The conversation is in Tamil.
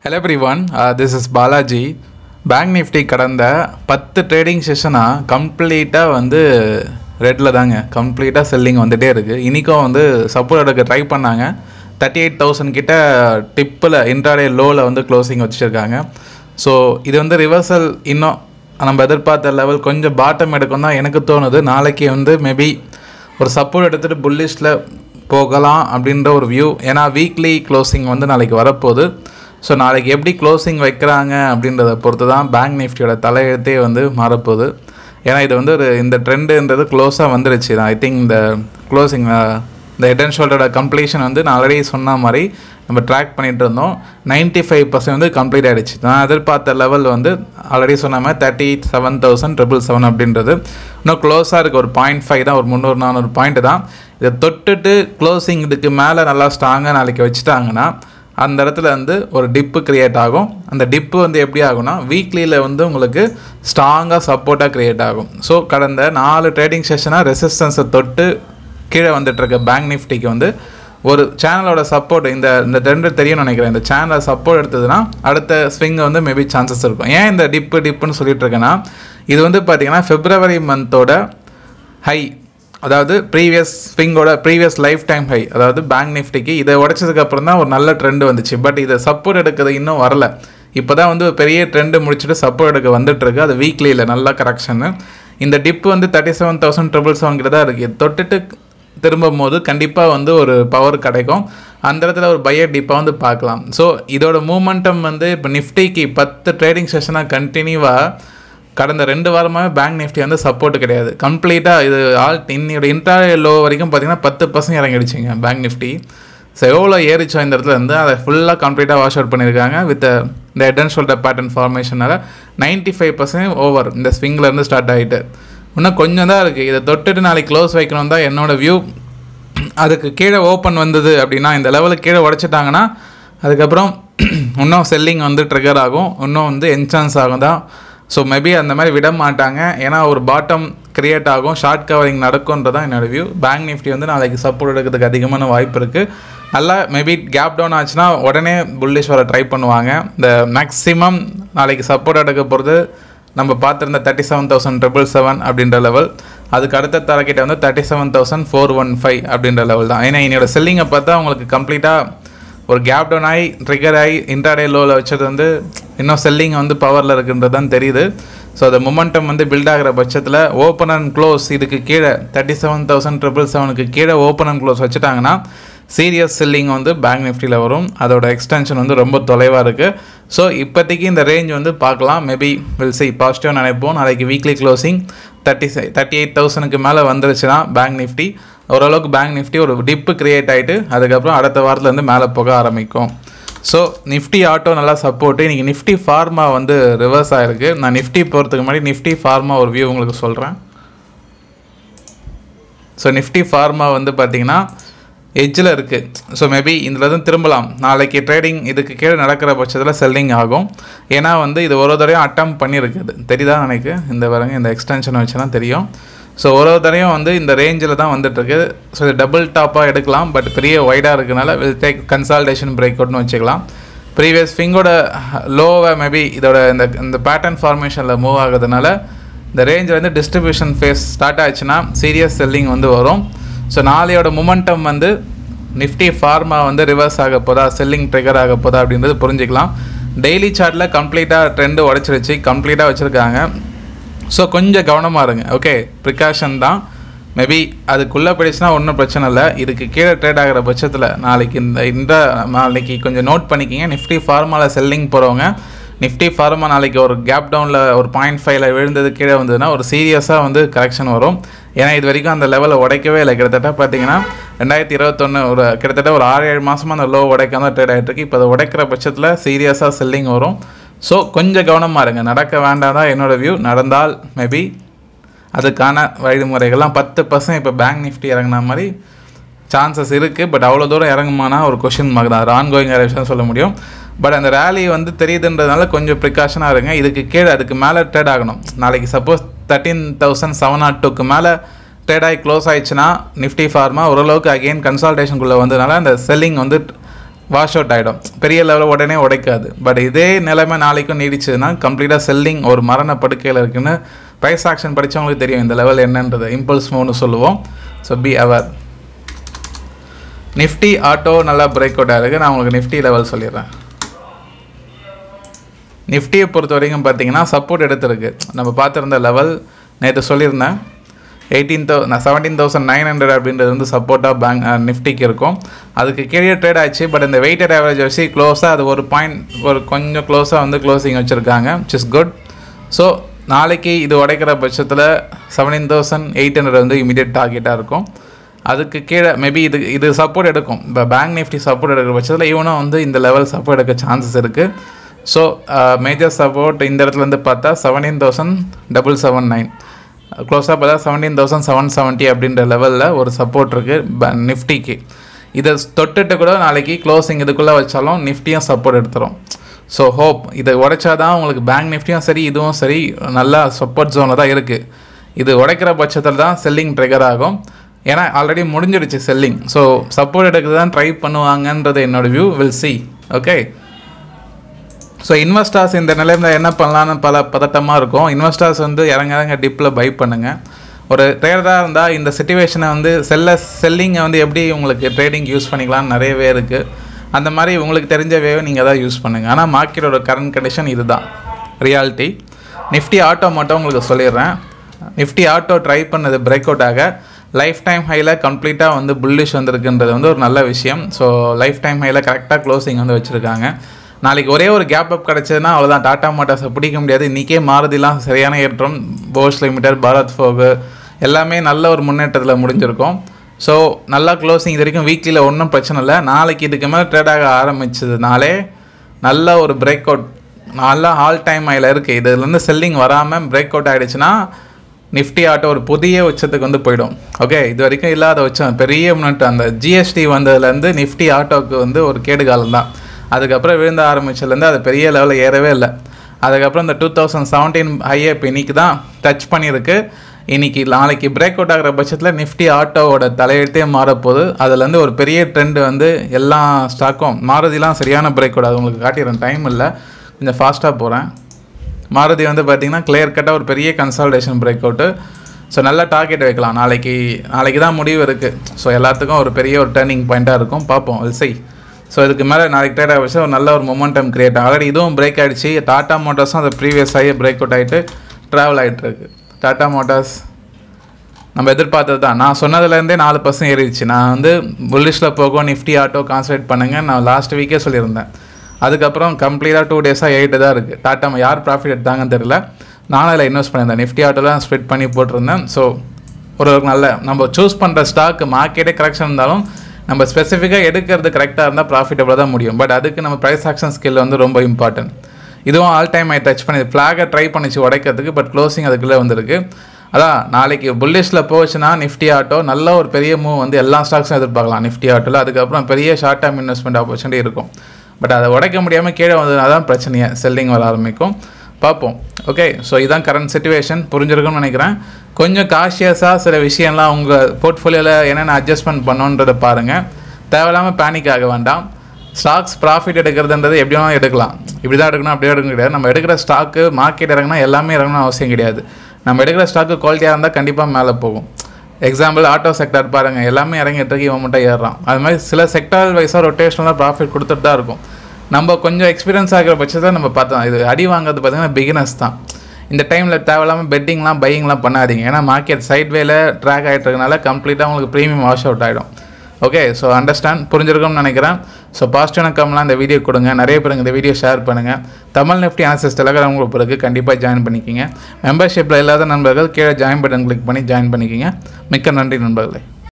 Hello everyone, this is Balaji. Bank Nifty கடந்த 10 ட்ரேடிங் செஷனாக கம்ப்ளீட்டாக வந்து ரெட்டில் தாங்க கம்ப்ளீட்டாக செல்லிங் வந்துகிட்டே இருக்குது. இன்றைக்கும் வந்து சப்போர்ட் எடுக்க ட்ரை பண்ணாங்க. 38,000 கிட்ட டிப்பில் இன்ட்ராடே லோவில் வந்து க்ளோசிங் வச்சுருக்காங்க. ஸோ இது வந்து ரிவர்சல் இன்னும் நம்ம எதிர்பார்த்த லெவல் கொஞ்சம் பாட்டம் எடுக்கும் தான் எனக்கு தோணுது. நாளைக்கு வந்து மேபி ஒரு சப்போர்ட் எடுத்துகிட்டு புல்லிஷில் போகலாம் அப்படின்ற ஒரு வியூ. ஏன்னா வீக்லி க்ளோசிங் வந்து நாளைக்கு வரப்போகுது. ஸோ நாளைக்கு எப்படி க்ளோசிங் வைக்கிறாங்க அப்படின்றத பொறுத்து தான் பேங்க் நிஃப்டியோட தலையெழுத்தே வந்து மாறப்போகுது. ஏன்னா இது வந்து ஒரு இந்த ட்ரெண்டுன்றது க்ளோஸாக வந்துருச்சு. ஐ திங்க் இந்த க்ளோசிங் இந்த ஹெட் அண்ட் ஷோல்டரோட கம்ப்ளீஷன் வந்து நான் ஆல்ரெடி சொன்ன மாதிரி நம்ம ட்ராக் பண்ணிகிட்டு இருந்தோம். 95% வந்து கம்ப்ளீட் ஆகிடுச்சு. நான் எதிர்பார்த்த லெவல் வந்து ஆல்ரெடி சொன்ன மாதிரி 37,777 அப்படின்றது இன்னும் க்ளோஸாக இருக்குது. ஒரு 0.5 தான், ஒரு 300-400 பாயிண்ட் தான். இதை தொட்டுட்டு க்ளோசிங் இதுக்கு மேலே நல்லா ஸ்ட்ராங்காக நாளைக்கு வச்சுட்டாங்கன்னா அந்த இடத்துல வந்து ஒரு டிப்பு க்ரியேட் ஆகும். அந்த டிப்பு வந்து எப்படி ஆகும்னா வீக்லியில் வந்து உங்களுக்கு ஸ்ட்ராங்காக சப்போர்ட்டாக க்ரியேட் ஆகும். ஸோ கடந்த 4 ட்ரேடிங் செஷனாக ரெசிஸ்டன்ஸை தொட்டு கீழே வந்துட்டுருக்க பேங்க் நிஃப்டிக்கு வந்து ஒரு சேனலோட சப்போர்ட் இந்த ட்ரெண்டு தெரியும்னு நினைக்கிறேன். இந்த சேனலை சப்போர்ட் எடுத்ததுன்னா அடுத்த ஸ்விங்கை வந்து மேபி சான்சஸ் இருக்கும். ஏன் இந்த டிப்புன்னு சொல்லிட்டு இருக்கேன்னா இது வந்து பார்த்திங்கன்னா February மந்தோட ஹை, அதாவது ப்ரீவியஸ் லைஃப் டைம் ஹை, அதாவது பேங்க் நிஃப்டிக்கு இதை உடைச்சதுக்கப்புறம் தான் ஒரு நல்ல ட்ரெண்டு வந்துச்சு. பட் இதை சப்போர்ட் எடுக்கிறது இன்னும் வரல. இப்போ தான் வந்து பெரிய ட்ரெண்டு முடிச்சுட்டு சப்போர்ட் எடுக்க வந்துட்டுருக்கு. அது வீக்லியில் நல்ல கரெக்ஷனு. இந்த டிப்பு வந்து 37,777 கிட்ட தான் இருக்குது. தொட்டுட்டு திரும்பும் போது கண்டிப்பாக வந்து ஒரு பவர் கிடைக்கும். அந்த இடத்துல ஒரு பையர் டிப்பாக வந்து பார்க்கலாம். ஸோ இதோட மூமெண்டம் வந்து இப்போ நிஃப்டிக்கு 10 ட்ரேடிங் செஷனாக கண்டினியூவாக கடந்த 2 வாரமாகவே பேங்க் நிஃப்டி வந்து சப்போர்ட் கிடையாது. கம்ப்ளீட்டாக இது இன்னையோட இன்ட்ராடே லோ வரைக்கும் பார்த்திங்கன்னா 10% இறங்கிடுச்சிங்க பேங்க் நிஃப்டி. ஸோ எவ்வளோ ஏறிச்சோ இந்த இடத்துல இருந்து அதை ஃபுல்லாக கம்ப்ளீட்டாக வாஷ் அவுட் பண்ணியிருக்காங்க. வித் இந்த ஹெட் அண்ட் ஷோல்டர் பேட்டர்ன் ஃபார்மேஷனால் 95% ஓவர் இந்த ஸ்விங்லேருந்து ஸ்டார்ட் ஆகிட்டு இன்னும் கொஞ்சம் தான் இருக்குது. இதை தொட்டுட்டு நாளைக்கு க்ளோஸ் வைக்கணும் தான் என்னோடய வியூ. அதுக்கு கீழே ஓப்பன் வந்தது அப்படின்னா இந்த லெவலுக்கு கீழே உடச்சிட்டாங்கன்னா அதுக்கப்புறம் இன்னும் செல்லிங் வந்து ட்ரிகர் ஆகும், இன்னும் வந்து என்சான்ஸ் ஆகும் தான். ஸோ மேபி அந்த மாதிரி விட மாட்டாங்க. ஏன்னா ஒரு பாட்டம் க்ரியேட் ஆகும், ஷார்ட் கவரிங் நடக்கும்ன்றதான் என்னோடய வியூ. பேங்க் நிஃப்டி வந்து நாளைக்கு சப்போர்ட் எடுக்கிறதுக்கு அதிகமான வாய்ப்பு இருக்குது. நல்லா மேபி கேப் டவுன் ஆச்சுன்னா உடனே புல்லிஷ் வர ட்ரை பண்ணுவாங்க. இந்த மேக்ஸிமம் நாளைக்கு சப்போர்ட் எடுக்க போகிறது நம்ம பார்த்துருந்த 37,777 அப்படின்ற லெவல். அதுக்கு அடுத்த டார்கெட் வந்து 37,415 அப்படின்ற லெவல் தான். ஏன்னா என்னோட செல்லிங்கை பார்த்தா உங்களுக்கு கம்ப்ளீட்டாக ஒரு கேப் டவுன் ஆகி ட்ரிகர் ஆகி இன்ட்ராடே லோவில் வச்சது வந்து இன்னும் செல்லிங் வந்து பவரில் இருக்குன்றது தான் தெரியுது. ஸோ அந்த மொமெண்டம் வந்து பில்ட் ஆகிற பட்சத்தில் ஓப்பன் அண்ட் க்ளோஸ் இதுக்கு கீழே 37,777க்கு கீழே ஓப்பன் அண்ட் க்ளோஸ் வச்சுட்டாங்கன்னா சீரியஸ் செல்லிங் வந்து பேங்க் நிஃப்டியில் வரும். அதோட எக்ஸ்டென்ஷன் வந்து ரொம்ப தொலைவாக இருக்குது. ஸோ இப்போதைக்கு இந்த ரேஞ்ச் வந்து பார்க்கலாம். மேபி வில் சி பாசிட்டிவாக நினைப்போம். நாளைக்கு வீக்லி க்ளோசிங் 38,000க்கு மேலே வந்துருச்சுன்னா பேங்க் நிஃப்டி ஓரளவுக்கு பேங்க் நிஃப்டி ஒரு டிப்பு க்ரியேட் ஆகிட்டு அதுக்கப்புறம் அடுத்த வாரத்துலேருந்து மேலே போக ஆரம்பிக்கும். ஸோ நிஃப்டி ஆட்டோ நல்லா சப்போர்ட்டு. இன்றைக்கி நிஃப்டி ஃபார்மா வந்து ரிவர்ஸ் ஆகிருக்கு. நான் நிஃப்டி போகிறதுக்கு முன்னாடி நிஃப்டி ஃபார்மா ஒரு வியூ உங்களுக்கு சொல்கிறேன். ஸோ நிஃப்டி ஃபார்மா வந்து பார்த்திங்கன்னா எட்ஜில் இருக்குது. ஸோ மேபி இதில் தான் திரும்பலாம். நாளைக்கு ட்ரேடிங் இதுக்கு கீழே நடக்கிற பட்சத்தில் செல்லிங் ஆகும். ஏன்னா வந்து இது ஒரு தடவையும் அட்டம் பண்ணியிருக்குது தெரியுதா எனக்கு. இந்த வரங்க இந்த எக்ஸ்டென்ஷன் வச்சுனா தெரியும். ஸோ ஒரு தடவையும் வந்து இந்த ரேஞ்சில் தான் வந்துட்டுருக்கு. ஸோ இது டபுள் டாப்பாக எடுக்கலாம். பட் பெரிய ஒய்டாக இருக்கிறனால வில் டேக் கன்சால்டேஷன் பிரேக் அவுட்னு வச்சுக்கலாம். ப்ரீவியஸ் ஃபிங்கோட லோவை மேபி இதோட இந்த பேட்டர்ன் ஃபார்மேஷனில் மூவ் ஆகுறதுனால இந்த ரேஞ்சில் வந்து டிஸ்ட்ரிபியூஷன் ஃபேஸ் ஸ்டார்ட் ஆச்சுன்னா சீரியஸ் செல்லிங் வந்து வரும். ஸோ நாளையோட மொமெண்டம் வந்து நிஃப்டி ஃபார்மா வந்து ரிவர்ஸ் ஆக போதா, செல்லிங் ட்ரிகர் ஆக போதா அப்படின்றது புரிஞ்சிக்கலாம். டெய்லி சார்ட்டில் கம்ப்ளீட்டாக ட்ரெண்டு உடச்சிருச்சு, கம்ப்ளீட்டாக வச்சுருக்காங்க. ஸோ கொஞ்சம் கவனமாக இருங்க. ஓகே, ப்ரிகாஷன் தான். மேபி அதுக்குள்ளே போயிடுச்சுன்னா ஒன்றும் பிரச்சனை இல்லை. இதுக்கு கீழே ட்ரேட் ஆகிற பட்சத்தில் நாளைக்கு கொஞ்சம் நோட் பண்ணிக்கிங்க. நிஃப்டி ஃபார்மாவில் செல்லிங் போகிறவங்க நிஃப்டி ஃபார்மா நாளைக்கு ஒரு கேப் டவுனில் ஒரு 0.5 விழுந்தது கீழே வந்ததுன்னா ஒரு சீரியஸாக வந்து கரெக்ஷன் வரும். ஏன்னா இது வரைக்கும் அந்த லெவலை உடைக்கவே இல்லை. கிட்டத்தட்ட பார்த்தீங்கன்னா 2021 ஒரு கிட்டத்தட்ட ஒரு 6-7 மாதமாக அந்த லோ உடைக்காம தான் ட்ரேட் ஆகிட்டுருக்கு. இப்போ அதை உடைக்கிற பட்சத்தில் சீரியஸாக செல்லிங் வரும். ஸோ கொஞ்சம் கவனமாக இருங்க. நடக்க வேண்டாம் தான் என்னோடய வியூ. நடந்தால் மேபி அதுக்கான வழிமுறைகள்லாம் 10% இப்போ பேங்க் நிஃப்டி இறங்கின மாதிரி சான்சஸ் இருக்குது. பட் அவ்வளோ தூரம் இறங்குமானா ஒரு கொஷின் மார்க் தான். ஆன்கோயிங் விஷயம் சொல்ல முடியும். பட் அந்த ரேலி வந்து தெரியுதுன்றதுனால கொஞ்சம் ப்ரிகாஷனாக இருங்க. இதுக்கு கீழே அதுக்கு மேலே ட்ரேட் ஆகணும். நாளைக்கு சப்போஸ் 13,702க்கு மேலே ட்ரேட் ஆகி க்ளோஸ் ஆகிடுச்சுன்னா நிஃப்டி ஃபார்மா ஓரளவுக்கு அகெயின் கன்சால்டேஷனுக்குள்ளே வந்ததுனால அந்த செல்லிங் வந்து வாஷ் அவுட் ஆகிடும், பெரிய லெவலில் உடனே உடைக்காது. பட் இதே நிலைமை நாளைக்கும் நீடிச்சதுன்னா கம்ப்ளீட்டாக செல்லிங் ஒரு மரண படுக்கையில் இருக்குன்னு ப்ரைஸ் ஆக்ஷன் படித்தவங்களுக்கு தெரியும் இந்த லெவல் என்னன்றது. இம்பல்ஸ் மூவ்னு சொல்லுவோம். ஸோ பி அவர். நிஃப்டி ஆட்டோ நல்லா பிரேக் அவுட் ஆகிருக்கு. நான் உங்களுக்கு நிஃப்டி லெவல் சொல்லிடுறேன். நிஃப்டியை பொறுத்த வரைக்கும் பார்த்தீங்கன்னா சப்போர்ட் எடுத்திருக்கு. நம்ம பார்த்துருந்த லெவல் நேற்று சொல்லியிருந்தேன் 17,900 அப்படின்றது வந்து சப்போர்ட்டாக பேங்க் நிஃப்டிக்கு இருக்கும். அதுக்கு கீழே ட்ரேட் ஆச்சு. பட் இந்த வெயிட்டட் ஆவரேஜ் வச்சு க்ளோஸாக அது ஒரு கொஞ்சம் க்ளோஸாக வந்து க்ளோசிங் வச்சுருக்காங்க, விச் இஸ் குட். ஸோ நாளைக்கு இது உடைக்கிற பட்சத்தில் 17,800 வந்து இமீடியட் டார்கெட்டாக இருக்கும். அதுக்கு கீழே மேபி இது சப்போர்ட் எடுக்கும். இப்போ பேங்க் நிஃப்டி சப்போர்ட் எடுக்கிற பட்சத்தில் இவனும் வந்து இந்த லெவல் சப்போர்ட் எடுக்க சான்சஸ் இருக்குது. ஸோ மேஜர் சப்போர்ட் இந்த இடத்துலேருந்து பார்த்தா 17,779, க்ளோஸாக பார்த்தா 17,770 அப்படின்ற லெவலில் ஒரு சப்போர்ட் இருக்குது நிஃப்டிக்கு. இதை தொட்டுட்டு கூட நாளைக்கு க்ளோசிங் இதுக்குள்ளே வச்சாலும் நிஃப்டியும் சப்போர்ட் எடுத்துரும். ஸோ ஹோப் இதை உடைச்சா தான் உங்களுக்கு பேங்க் நிஃப்டியும் சரி இதுவும் சரி நல்லா சப்போர்ட் ஜோனில் தான் இருக்குது. இது உடைக்கிற பட்சத்தில் தான் செல்லிங் ட்ரிகர் ஆகும். ஏன்னா ஆல்ரெடி முடிஞ்சிடுச்சு செல்லிங். ஸோ சப்போர்ட் எடுக்க தான் ட்ரை பண்ணுவாங்கன்றது என்னோடய view. Will see. Okay. So investors இந்த நிலையில் என்ன பண்ணலான்னு பதட்டமாக இருக்கும். இன்வெஸ்டர்ஸ் வந்து இறங்க டிப்பில் பை பண்ணுங்கள். ஒரு ட்ரேடராக இருந்தால் இந்த சிச்சுவேஷனை வந்து செல்லிங்கை வந்து எப்படி உங்களுக்கு ட்ரேடிங் யூஸ் பண்ணிக்கலாம்னு நிறையவே இருக்குது. அந்த மாதிரி உங்களுக்கு தெரிஞ்ச வேவை நீங்கள் தான் யூஸ் பண்ணுங்கள். ஆனால் மார்க்கெட்டோட கரண்ட் கண்டிஷன் இதுதான் ரியாலிட்டி. நிஃப்டி ஆட்டோ மட்டும் உங்களுக்கு சொல்லிடுறேன். நிஃப்டி ஆட்டோ ட்ரை பண்ணது பிரேக் அவுட் ஆக லைஃப் டைம் ஹையில் கம்ப்ளீட்டாக வந்து புல்லிஷ் வந்திருக்குன்றது வந்து ஒரு நல்ல விஷயம். ஸோ லைஃப் டைம் ஹையில் கரெக்டாக க்ளோசிங் வந்து வச்சுருக்காங்க. நாளைக்கு ஒரே ஒரு கேப் அப் கிடச்சதுன்னா அவ்வளோதான், டாடா மோட்டார்ஸை பிடிக்க முடியாது. இன்றைக்கே மாருதிலாம் சரியான ஏற்றம், போஷ் லிமிடெட், பாரத் ஃபோகு எல்லாமே நல்ல ஒரு முன்னேற்றத்தில் முடிஞ்சிருக்கும். ஸோ நல்லா க்ளோசிங் இது வரைக்கும் வீக்லியில் ஒன்றும் பிரச்சனை இல்லை. நாளைக்கு இதுக்கு மேலே ட்ரேடாக ஆரம்பிச்சதுனாலே நல்ல ஒரு பிரேக் அவுட், நல்லா ஆல் டைம் ஹையில் இருக்குது. இதுலேருந்து செல்லிங் வராமல் பிரேக் அவுட் ஆகிடுச்சுன்னா நிஃப்டி ஆட்டோ ஒரு புதிய உச்சத்துக்கு வந்து போயிடும். ஓகே, இது வரைக்கும் இல்லாத உச்சம் பெரிய முன்னேற்றம். அந்த ஜிஎஸ்டி வந்ததுலேருந்து நிஃப்டி ஆட்டோவுக்கு வந்து ஒரு கேடு காலம் தான். அதுக்கப்புறம் விழுந்த ஆரம்பிச்சதுலேருந்து அது பெரிய லெவலில் ஏறவே இல்லை. அதுக்கப்புறம் இந்த 2017 ஹையை இப்போ இன்றைக்கி தான் டச் பண்ணியிருக்கு. நாளைக்கு பிரேக் அவுட் ஆகிற பட்சத்தில் நிஃப்டி ஆட்டோவோட தலையெழுத்தே மாறப்போகுது. அதுலேருந்து ஒரு பெரிய ட்ரெண்டு வந்து எல்லா ஸ்டாக்கும், மாருதிலாம் சரியான பிரேக் அவுட். அது உங்களுக்கு காட்டிடுறேன், டைம் இல்லை, கொஞ்சம் ஃபாஸ்ட்டாக போகிறேன். மாருதி வந்து பார்த்திங்கன்னா கிளியர் கட்டாக ஒரு பெரிய கன்சால்டேஷன் பிரேக் அவுட்டு. ஸோ நல்லா டார்கெட் வைக்கலாம். நாளைக்கு தான் முடிவு இருக்குது. ஸோ எல்லாத்துக்கும் ஒரு பெரிய ஒரு டேர்னிங் பாயிண்ட்டாக இருக்கும். பார்ப்போம், வில் see. ஸோ இதுக்கு மேலே நாளைக்கு ட்ரேட் ஆகிடுச்சு ஒரு நல்ல ஒரு மொமெண்டம் கிரியேட் ஆகும். ஆல்ரெடி இதுவும் பிரேக் ஆகிடுச்சு. டாடா மோட்டார்ஸும் அது ப்ரீவியஸ் ஆகி பிரேக் அவுட் ஆகிட்டு ட்ராவல் ஆகிட்டுருக்கு. டாடா மோட்டார்ஸ் நம்ம எதிர்பார்த்தது தான். நான் சொன்னதுலேருந்தே 4% ஏறிடுச்சு. நான் வந்து புல்லிஷில் போகும், நிஃப்டி ஆட்டோ கான்சன்ட்ரேட் பண்ணுங்கள் நான் லாஸ்ட் வீக்கே சொல்லியிருந்தேன். அதுக்கப்புறம் கம்ப்ளீட்டாக 2 டேஸாக 8 தான் இருக்குது. டாட்டா யார் ப்ராஃபிட் எடுத்தாங்கன்னு தெரியல. நானும் அதில் இன்வெஸ்ட் பண்ணியிருந்தேன். நிஃப்டி ஆட்டோலாம் ஸ்ப்ளிட் பண்ணி போட்டிருந்தேன். ஸோ ஒரு நல்ல நம்ம சூஸ் பண்ணுற ஸ்டாக் மார்க்கெட்டே கரெக்ஷன் இருந்தாலும் நம்ம ஸ்பெசிஃபிக்காக எடுக்கிறது கரெக்டாக இருந்தால் ப்ராஃபிட்டபிளாக தான் முடியும். பட் அதுக்கு நம்ம ப்ரைஸ் ஆக்ஷன் ஸ்கில் வந்து ரொம்ப இம்பார்ட்டன்ட். இதுவும் ஆல் டைம் ஐ டச் பண்ணி ஃப்ளாகை ட்ரை பண்ணிச்சு உடைக்கிறதுக்கு. பட் க்ளோசிங் அதுக்குள்ளே வந்திருக்கு. அதான் நாளைக்கு புல்லிஷில் போச்சுன்னா நிஃப்டி ஆட்டோ நல்ல ஒரு பெரிய மூவ் வந்து எல்லா ஸ்டாக்ஸும் எதிர்பார்க்கலாம் நிஃப்டி ஆட்டோவில். அதுக்கப்புறம் பெரிய ஷார்ட் டேர்ம் இன்வெஸ்ட்மெண்ட் ஆப்பர்ச்சுனிட்டி இருக்கும். பட் அதை உடைக்க முடியாமல் கீழே வந்ததுனால தான் பிரச்சனையே, செல்லிங் வர ஆரம்பிக்கும். பார்ப்போம். ஓகே, ஸோ இதுதான் கரண்ட் சிச்சுவேஷன். புரிஞ்சிருக்கும்னு நினைக்கிறேன். கொஞ்சம் காஷியஸாக சில விஷயம்லாம் உங்கள் போர்ட்ஃபோலியோவில் என்னென்ன அட்ஜஸ்ட்மெண்ட் பண்ணணுன்றதை பாருங்கள். தேவையில்லாமல் பேனிக் ஆக வேண்டாம். ஸ்டாக்ஸ் ப்ராஃபிட் எடுக்கிறதுன்றது எப்படி வேணாலும் எடுக்கலாம். இப்படி தான் எடுக்கணும், அப்படியே எடுக்கணும் கிடையாது. நம்ம எடுக்கிற ஸ்டாக்கு மார்க்கெட் இறங்கினா எல்லாமே இறங்கணும் அவசியம் கிடையாது. நம்ம எடுக்கிற ஸ்டாக்கு குவாலிட்டியாக இருந்தால் கண்டிப்பாக மேலே போகும். எக்ஸாம்பிள் ஆட்டோ செக்டர் பாருங்கள், எல்லாமே இறங்கிட்டு இருக்கு, இவன் மட்டும் ஏறுறான். அது மாதிரி சில செக்டர் வைஸாக ரொட்டேஷனலாக ப்ராஃபிட் கொடுத்துட்டு தான் இருக்கும். நம்ம கொஞ்சம் எக்ஸ்பீரியன்ஸ் ஆகிற பட்சத்தில் நம்ம பார்த்தோம். இது அடி வாங்கிறது பார்த்திங்கன்னா பிகினர்ஸ் தான். இந்த டைமில் தேவையில்லாமல் பெட்டிங்லாம் பையிங்லாம் பண்ணாதீங்க. ஏன்னா மார்க்கெட் சைட்வேல ட்ராக் ஆகிட்டு இருக்கனால கம்ப்ளீட்டாக உங்களுக்கு ப்ரீமியம் வாஷ் அவுட் ஆகிடும். ஓகே, ஸோ அண்டர்ஸ்டாண்ட் புரிஞ்சிருக்கும்னு நினைக்கிறேன். ஸோ பாசிட்டிவான கம்லாம் இந்த வீடியோ கொடுங்க. நிறைய பேருக்கு இந்த வீடியோ ஷேர் பண்ணுங்கள். Tamil Nifty analysis Telegram group இருக்குது, கண்டிப்பாக ஜாயின் பண்ணிக்கிங்க. மெம்பர்ஷிப்பில் இல்லாத நண்பர்கள் கீழே ஜாயின் பட்டன் கிளிக் பண்ணி ஜாயின் பண்ணிக்கிங்க. மிக்க நன்றி நண்பர்களே.